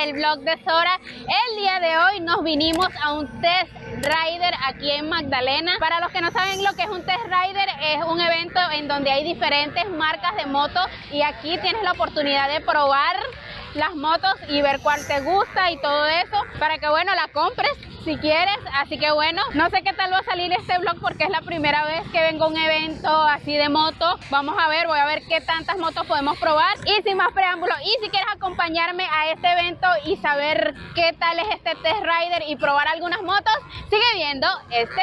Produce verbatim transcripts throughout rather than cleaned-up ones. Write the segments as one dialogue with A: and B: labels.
A: el vlog de Sora. El día de hoy nos vinimos a un test rider aquí en Magdalena. Para los que no saben lo que es un test rider, es un evento en donde hay diferentes marcas de motos y aquí tienes la oportunidad de probar las motos y ver cuál te gusta y todo eso para que bueno la compres si quieres. Así que bueno, no sé qué tal va a salir este vlog porque es la primera vez que vengo a un evento así de moto. Vamos a ver, voy a ver qué tantas motos podemos probar y sin más preámbulos, y si quieres acompañarme a este evento y saber qué tal es este test rider y probar algunas motos, sigue viendo este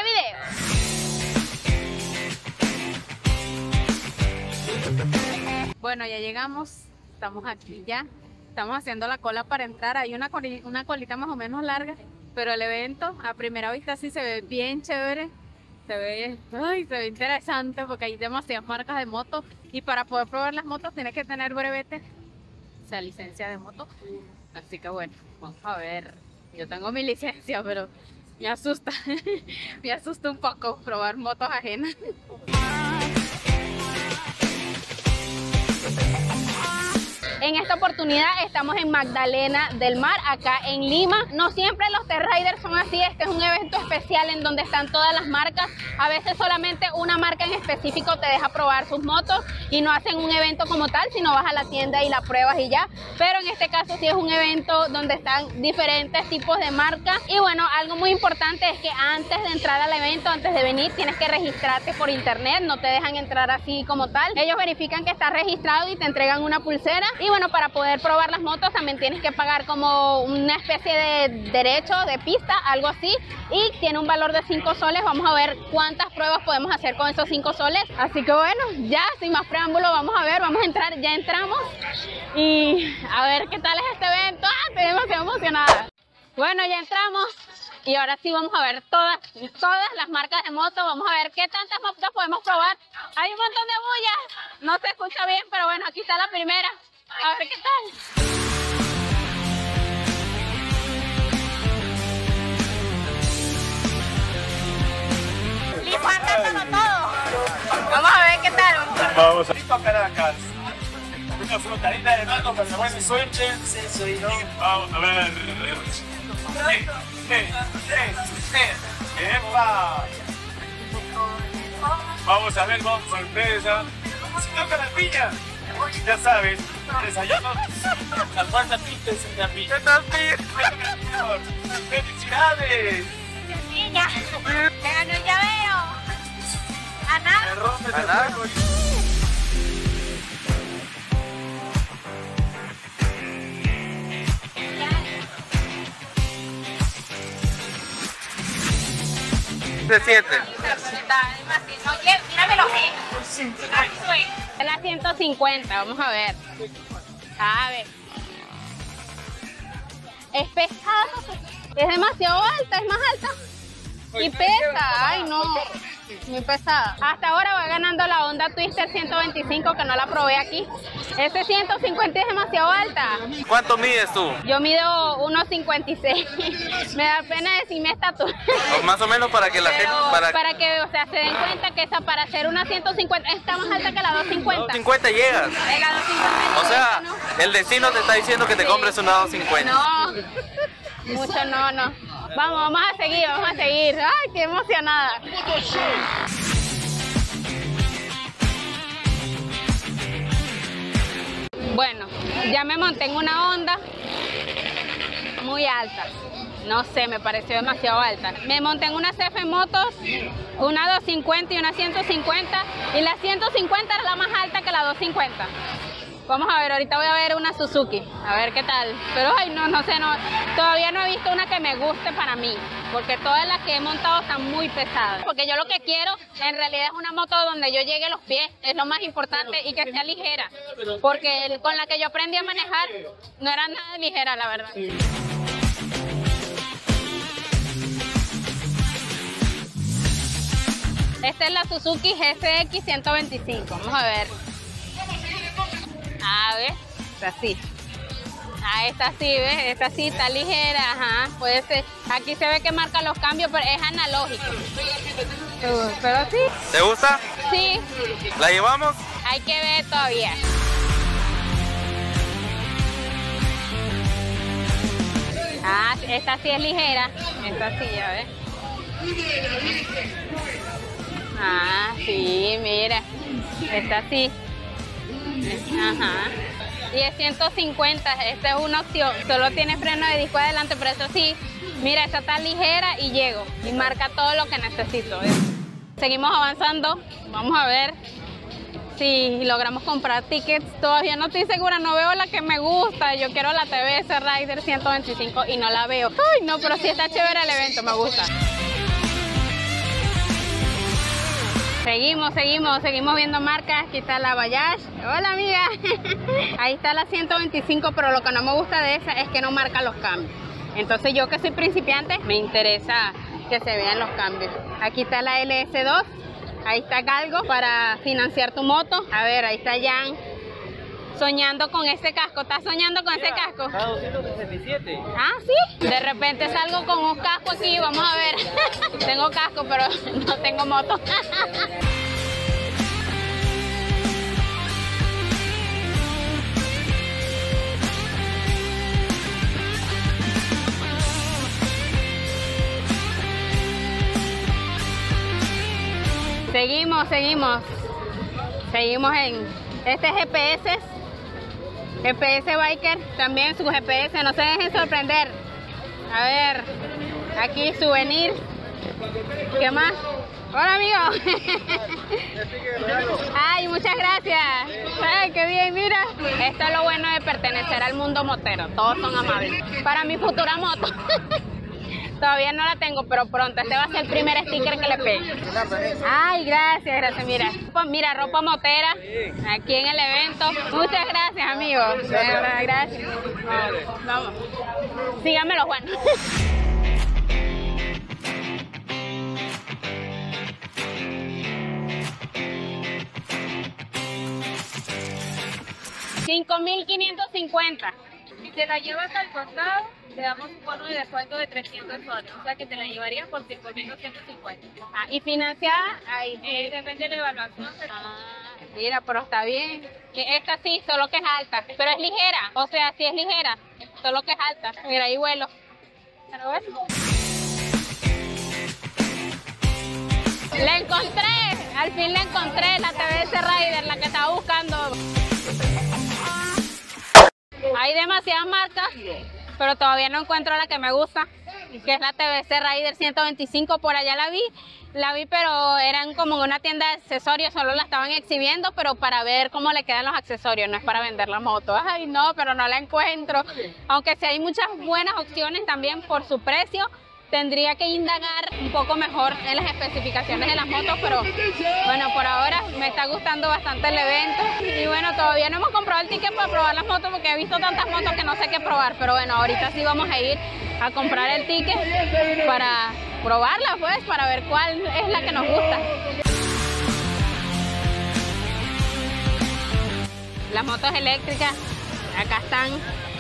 A: video. Bueno, ya llegamos, estamos aquí ya. Estamos haciendo la cola para entrar. Hay una, coli una colita más o menos larga, pero el evento a primera vista sí se ve bien chévere. Se ve, ay, se ve interesante porque hay demasiadas marcas de motos y para poder probar las motos tienes que tener brevete, o sea, licencia de moto. Así que bueno, vamos a ver. Yo tengo mi licencia, pero me asusta. Me asusta un poco probar motos ajenas. En esta oportunidad estamos en Magdalena del Mar, acá en Lima. No siempre los test riders son así, este es un evento especial en donde están todas las marcas. A veces solamente una marca en específico te deja probar sus motos y no hacen un evento como tal, sino vas a la tienda y la pruebas y ya. Pero en este caso sí es un evento donde están diferentes tipos de marcas. Y bueno, algo muy importante es que antes de entrar al evento, antes de venir, tienes que registrarte por internet, no te dejan entrar así como tal. Ellos verifican que estás registrado y te entregan una pulsera. Y bueno, para poder probar las motos también tienes que pagar como una especie de derecho de pista, algo así, y tiene un valor de cinco soles. Vamos a ver cuántas pruebas podemos hacer con esos cinco soles. Así que bueno, ya sin más preámbulo, vamos a ver, vamos a entrar, ya entramos y a ver qué tal es este evento. ¡Ah! Estoy demasiado emocionada. Bueno, ya entramos y ahora sí vamos a ver todas, todas las marcas de motos. Vamos a ver qué tantas motos podemos probar. Hay un montón de bullas, no se escucha bien, pero bueno, aquí está la primera. A ver qué tal. Listo, mándalo todo. Vamos a ver qué tal.
B: Vamos a ir a Caracas. Una flotadita de manos para saber si soy che. Sí, soy yo. Vamos a ver. Sí, sí, sí, sí. ¡Epa! Vamos a ver con sorpresa. Si toca la piña. Ya sabes, desayuno, almuerza, pintes en la piña. ¿Qué tal, ¡felicidades!
A: Niña, te ganó el llavero. ¿A nada?
B: ¿A nada? Se siente.
A: Oye, míramelo bien. Es la ciento cincuenta, vamos a ver. A ver. Es pesada. Es demasiado alta, es más alta. Y pesa, ay no. Muy pesada. Hasta ahora va ganando la Honda Twister ciento veinticinco, que no la probé aquí. Este ciento cincuenta es demasiado alta.
B: ¿Cuánto mides tú?
A: Yo mido uno cincuenta y seis. Me da pena decir mi estatura.
B: Más o menos para que la
A: Pero
B: gente... Para...
A: para que, o sea, se den cuenta que esa para hacer una ciento cincuenta está más alta que la doscientos cincuenta.
B: doscientos cincuenta llegas.
A: Eh, la doscientos cincuenta.
B: O sea,
A: ¿no?
B: el destino te está diciendo que te
A: Sí.
B: compres una doscientos cincuenta.
A: No, mucho no, no. Vamos, vamos a seguir, vamos a seguir. Ay, qué emocionada. Bueno, ya me monté en una Honda muy alta. No sé, me pareció demasiado alta. Me monté en una C F Motos, una doscientos cincuenta y una ciento cincuenta. Y la ciento cincuenta era la más alta que la doscientos cincuenta. Vamos a ver, ahorita voy a ver una Suzuki, a ver qué tal. Pero ay, no, no sé, no, todavía no he visto una que me guste para mí, porque todas las que he montado están muy pesadas. Porque yo lo que quiero, en realidad, es una moto donde yo llegue a los pies, es lo más importante, y que sea ligera. Porque el, con la que yo aprendí a manejar, no era nada ligera, la verdad. Esta es la Suzuki G S X ciento veinticinco, vamos a ver. A ver, está así. Ah, esta sí, ¿ves? Esta sí está ligera, ajá. Puede ser. Aquí se ve que marca los cambios, pero es analógico. Pero sí.
B: ¿Te gusta?
A: Sí.
B: ¿La llevamos?
A: Hay que ver todavía. Ah, esta sí es ligera. Esta sí, ya ves. Ah, sí, mira. Esta sí. Ajá. Y es ciento cincuenta, esta es una opción. Solo tiene freno de disco adelante, pero eso sí, mira, esta está ligera y llego. Y marca todo lo que necesito. Seguimos avanzando. Vamos a ver si logramos comprar tickets. Todavía no estoy segura, no veo la que me gusta. Yo quiero la T V S Raider ciento veinticinco y no la veo. Ay, no, pero sí está chévere el evento, me gusta. Seguimos, seguimos, seguimos viendo marcas. Aquí está la Bayash. Hola, amiga. Ahí está la ciento veinticinco, pero lo que no me gusta de esa es que no marca los cambios. Entonces yo que soy principiante, me interesa que se vean los cambios. Aquí está la L S dos. Ahí está Galgo para financiar tu moto. A ver, ahí está Jan soñando con ese casco. ¿Estás soñando con ese casco?
C: Está doscientos sesenta y siete.
A: Ah, sí. De repente salgo con un casco aquí. Vamos a ver. Tengo casco, pero no tengo moto. Seguimos, seguimos. Seguimos en este G P S. G P S Biker, también su G P S, no se dejen sorprender. A ver, aquí souvenir. ¿Qué más? Hola, amigo. Ay, muchas gracias. Ay, qué bien, mira. Esto es lo bueno de pertenecer al mundo motero. Todos son amables. Para mi futura moto. Todavía no la tengo, pero pronto. Este va a ser el primer sticker que le pegue. Ay, gracias, gracias. Mira, mira, ropa motera aquí en el evento. Muchas gracias, amigos. Gracias. Vamos, vamos. Síganmelo, Juan. cinco mil quinientos cincuenta.
D: Si te la llevas al costado, te damos un bono de descuento de trescientos soles, o sea que te la llevarías por cinco mil doscientos cincuenta.
A: Ah, ¿y financiada? Ahí.
D: Eh, depende de la evaluación. Pero...
A: Ah, mira, pero está bien. Que esta sí, solo que es alta, pero es ligera. O sea, sí es ligera, solo que es alta. Mira, ahí vuelo. Pero bueno. La encontré, al fin la encontré, la T V S Raider, la que estaba buscando. Hay demasiadas marcas, pero todavía no encuentro la que me gusta, que es la T V S Raider ciento veinticinco. Por allá la vi, la vi, pero eran como en una tienda de accesorios, solo la estaban exhibiendo, pero para ver cómo le quedan los accesorios, no es para vender la moto. Ay, no, pero no la encuentro. Aunque sí hay muchas buenas opciones también por su precio. Tendría que indagar un poco mejor en las especificaciones de las motos, pero bueno, por ahora me está gustando bastante el evento. Y bueno, todavía no hemos comprado el ticket para probar las motos porque he visto tantas motos que no sé qué probar, pero bueno, ahorita sí vamos a ir a comprar el ticket para probarla, pues, para ver cuál es la que nos gusta. Las motos eléctricas, acá están.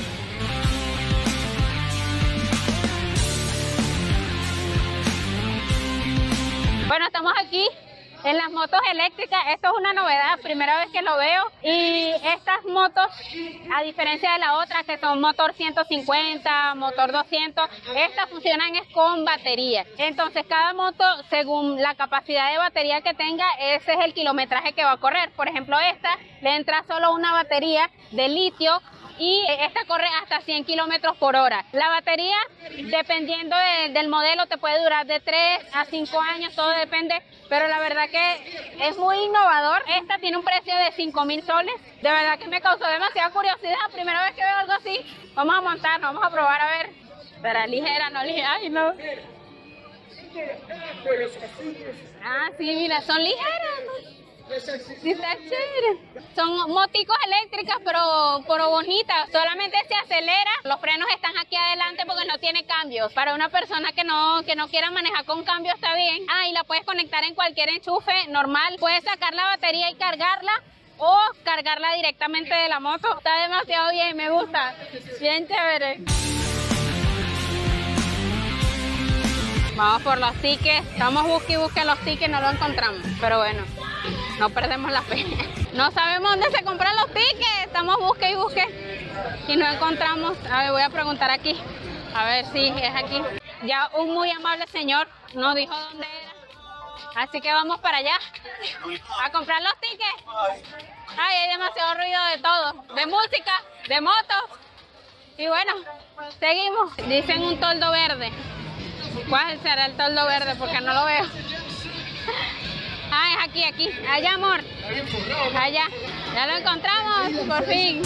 A: Bueno, estamos aquí en las motos eléctricas. Esto es una novedad, primera vez que lo veo. Y estas motos, a diferencia de la otra, que son motor ciento cincuenta, motor doscientos, estas funcionan es con batería. Entonces, cada moto, según la capacidad de batería que tenga, ese es el kilometraje que va a correr. Por ejemplo, esta le entra solo una batería de litio, y esta corre hasta cien kilómetros por hora. La batería, dependiendo de, del modelo, te puede durar de tres a cinco años, todo depende, pero la verdad que es muy innovador. Esta tiene un precio de cinco mil soles. De verdad que me causó demasiada curiosidad, primera vez que veo algo así. Vamos a montar, vamos a probar a ver. ¿Será ligera, no ligera? Ay, no. Ah, sí, mira, son ligeras. Sí, está chévere. Son moticos eléctricas, pero, pero bonitas. Solamente se acelera. Los frenos están aquí adelante porque no tiene cambios. Para una persona que no, que no quiera manejar con cambio está bien. Ah, y la puedes conectar en cualquier enchufe normal. Puedes sacar la batería y cargarla, o cargarla directamente de la moto. Está demasiado bien, me gusta. Bien chévere. Vamos por los tickets. Estamos busque y busque los tickets, no lo encontramos. Pero bueno, no perdemos la fe. No sabemos dónde se compran los tickets. Estamos busque y busque. y no encontramos. A ver, voy a preguntar aquí, a ver si es aquí. Ya un muy amable señor nos dijo dónde era, así que vamos para allá a comprar los tickets. Ay, hay demasiado ruido de todo, de música, de motos. Y bueno, seguimos. Dicen un toldo verde. ¿Cuál será el toldo verde? Porque no lo veo. Ah, es aquí, aquí. Allá, amor. Allá. Ya lo encontramos, por fin.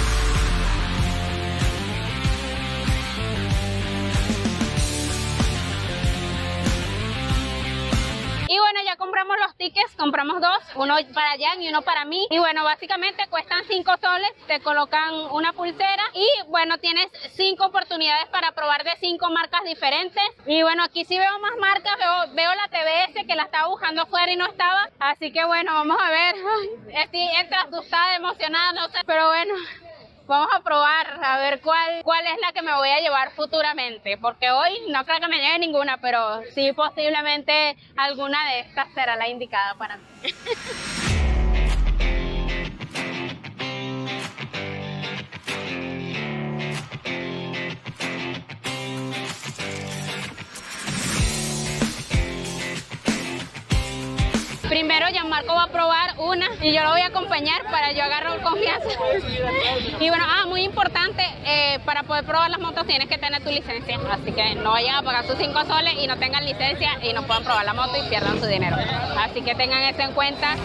A: Y bueno, ya compramos los tickets, compramos dos, uno para Jan y uno para mí. Y bueno, básicamente cuestan cinco soles, te colocan una pulsera y bueno, tienes cinco oportunidades para probar de cinco marcas diferentes. Y bueno, aquí sí veo más marcas, veo, veo la T V S que la estaba buscando afuera y no estaba. Así que bueno, vamos a ver. Ay, estoy entre asustada, emocionada, no sé, pero bueno. Vamos a probar a ver cuál, cuál es la que me voy a llevar futuramente, porque hoy no creo que me lleve ninguna, pero sí posiblemente alguna de estas será la indicada para mí. Primero Gianmarco va a probar una y yo lo voy a acompañar para yo agarrar confianza. Y bueno, ah, muy importante, eh, para poder probar las motos tienes que tener tu licencia, así que no vayan a pagar sus cinco soles y no tengan licencia y no puedan probar la moto y pierdan su dinero. Así que tengan eso en cuenta.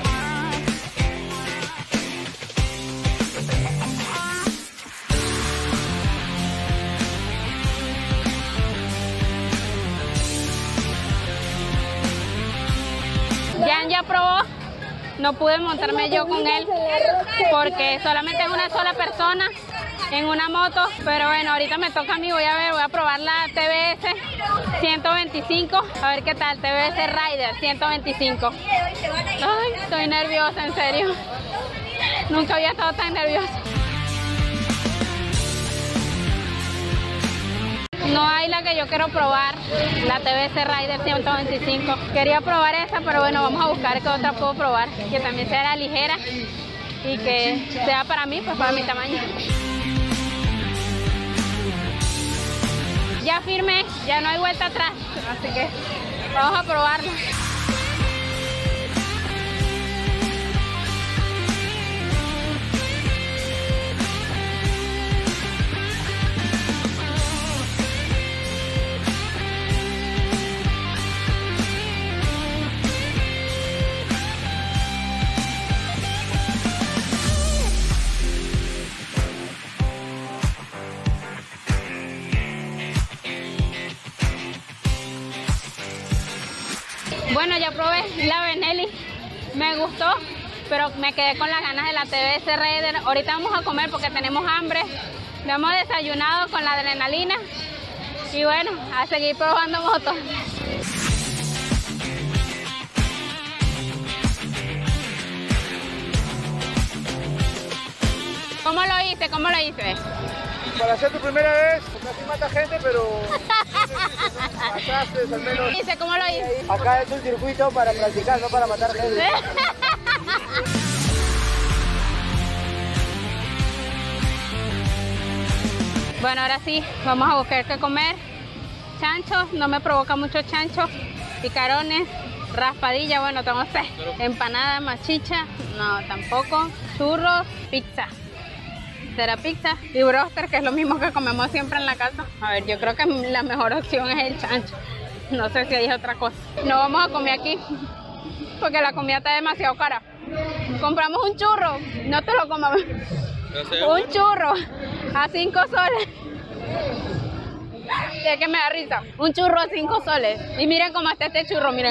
A: Jan ya probó, no pude montarme yo con él porque solamente es una sola persona en una moto, pero bueno, ahorita me toca a mí, voy a ver, voy a probar la T V S ciento veinticinco, a ver qué tal, T V S Rider ciento veinticinco. Ay, estoy nerviosa, en serio, nunca había estado tan nerviosa. No hay la que yo quiero probar, la T V S Rider ciento veinticinco. Quería probar esa, pero bueno, vamos a buscar qué otra puedo probar, que también sea ligera y que sea para mí, pues para mi tamaño. Ya firmé, ya no hay vuelta atrás, así que vamos a probarla. Bueno, ya probé la Benelli, me gustó, pero me quedé con las ganas de la T V S Raider. Ahorita vamos a comer porque tenemos hambre, nos hemos desayunado con la adrenalina y bueno, a seguir probando motos. ¿Cómo lo hice? ¿Cómo lo hice?
C: Para hacer tu primera vez, casi mata gente, pero pasaste al menos.
A: ¿Hice? ¿Cómo lo hice?
C: Acá es un circuito para practicar, no para matar gente.
A: Bueno, ahora sí, vamos a buscar qué comer. Chancho, no me provoca mucho chancho. Picarones, raspadilla, bueno, no sé. Empanada, machicha, no, tampoco. Churros, pizza. Será pizza y broster, que es lo mismo que comemos siempre en la casa. A ver, yo creo que la mejor opción es el chancho. No sé si hay otra cosa. No vamos a comer aquí porque la comida está demasiado cara. Compramos un churro, no te lo comas. Un churro a cinco soles. Es que me da risa. Un churro a cinco soles. Y miren cómo está este churro, miren.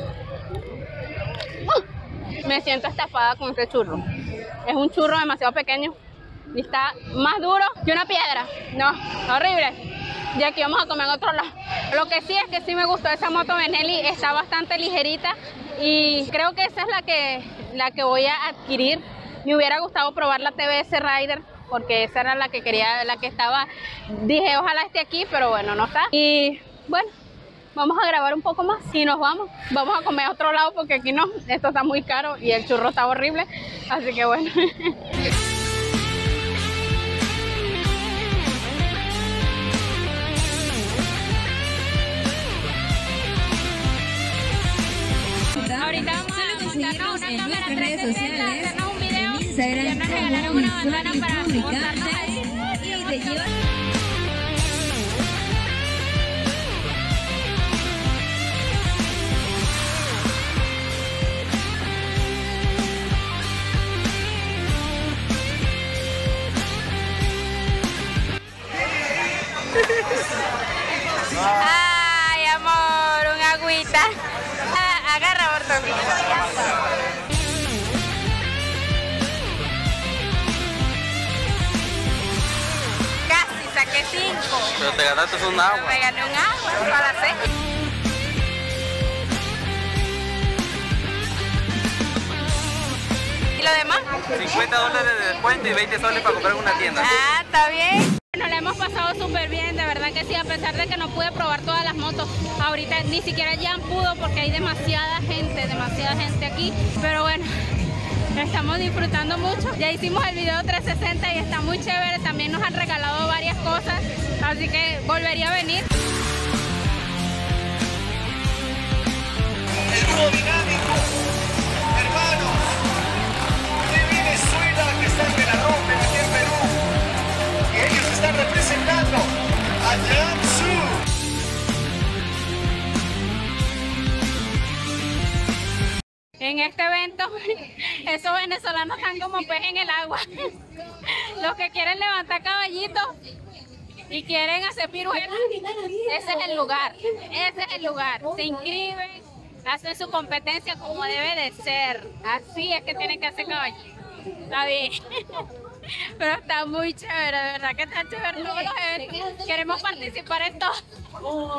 A: Uh, me siento estafada con este churro. Es un churro demasiado pequeño. Y está más duro que una piedra. No, horrible. Y aquí vamos a comer en otro lado. Lo que sí es que sí me gustó esa moto Benelli. Está bastante ligerita. Y creo que esa es la que, la que voy a adquirir. Me hubiera gustado probar la T V S Rider, porque esa era la que quería, la que estaba. Dije, ojalá esté aquí, pero bueno, no está. Y bueno, vamos a grabar un poco más y nos vamos. Vamos a comer a otro lado porque aquí no. Esto está muy caro y el churro está horrible. Así que bueno. una cámara
E: nuestras redes
A: trescientos sesenta,
E: sociales,
A: hacernos un video
E: en Instagram,
A: y nos regalaron una bandana para
E: publicarte
A: mostrarnos ahí.
E: y te llevas.
A: Ay, amor, un agüita. Ah, agarra, Bortón. Casi saqué cinco.
F: Pero te ganaste un agua.
A: Me gané un agua para la seca. ¿Y lo demás?
F: cincuenta dólares de descuento y veinte soles para comprar en una tienda.
A: Ah, está bien. Nos la hemos pasado súper bien, de verdad que sí, a pesar de que no pude probar todas las motos. Ahorita ni siquiera Jan pudo porque hay demasiada gente, demasiada gente aquí. Pero bueno, estamos disfrutando mucho. Ya hicimos el video trescientos sesenta y está muy chévere. También nos han regalado varias cosas, así que volvería a venir.
B: El dúo dinámico, hermanos, de Venezuela que están que la rompen aquí en Perú. Y ellos están representando a Jiangsu.
A: En este evento, esos venezolanos están como pez en el agua. Los que quieren levantar caballitos y quieren hacer piruetas, ese es el lugar, ese es el lugar. Se inscriben, hacen su competencia como debe de ser. Así es que tienen que hacer caballitos. Está bien. Pero está muy chévere, de verdad que está chévere todos los eventos. Queremos participar en todo.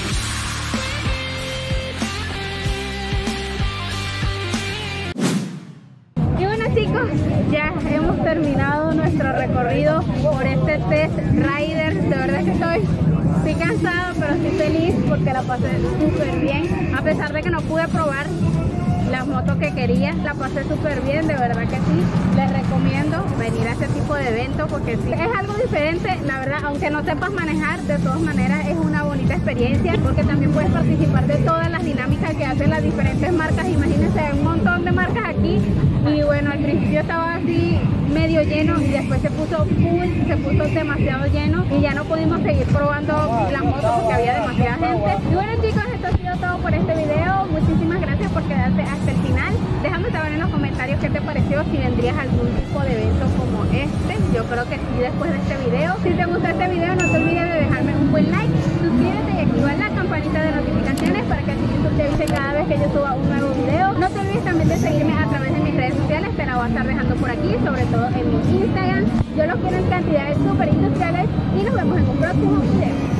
A: Y bueno, chicos, ya hemos terminado nuestro recorrido por este test rider. De verdad que estoy, estoy cansada, pero estoy feliz porque la pasé súper bien. A pesar de que no pude probar las motos que quería, la pasé súper bien, de verdad que sí. Les recomiendo venir a este tipo de eventos porque sí, es algo diferente, la verdad, aunque no sepas manejar, de todas maneras es una bonita experiencia porque también puedes participar de todas las dinámicas que hacen las diferentes marcas. Imagínense, hay un montón de marcas aquí y bueno, al principio estaba así medio lleno y después se puso full, se puso demasiado lleno y ya no pudimos seguir probando las motos porque había demasiada gente. Y bueno, chicos, esto ha sido todo por este video. Muchísimas gracias por quedarte hasta el final. Déjame saber en los comentarios qué te pareció, si vendrías a algún tipo de evento como este. Yo creo que sí, después de este video. Si te gustó este video, no te olvides de dejarme un buen like, suscríbete y activa la campanita de notificaciones para que así YouTube te avise cada vez que yo suba un nuevo video. No te olvides también de seguirme a través de mis redes sociales, te la voy a estar dejando por aquí, sobre todo en mi Instagram. Yo los quiero en cantidades súper industriales y nos vemos en un próximo video.